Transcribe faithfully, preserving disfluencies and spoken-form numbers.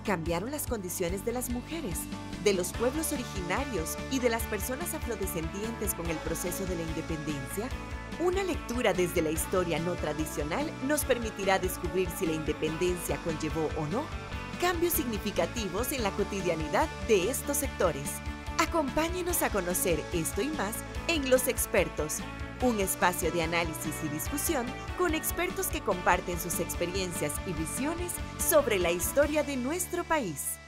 ¿Cambiaron las condiciones de las mujeres, de los pueblos originarios y de las personas afrodescendientes con el proceso de la independencia? Una lectura desde la historia no tradicional nos permitirá descubrir si la independencia conllevó o no cambios significativos en la cotidianidad de estos sectores. Acompáñenos a conocer esto y más en Los Expertos, un espacio de análisis y discusión con expertos que comparten sus experiencias y visiones sobre la historia de nuestro país.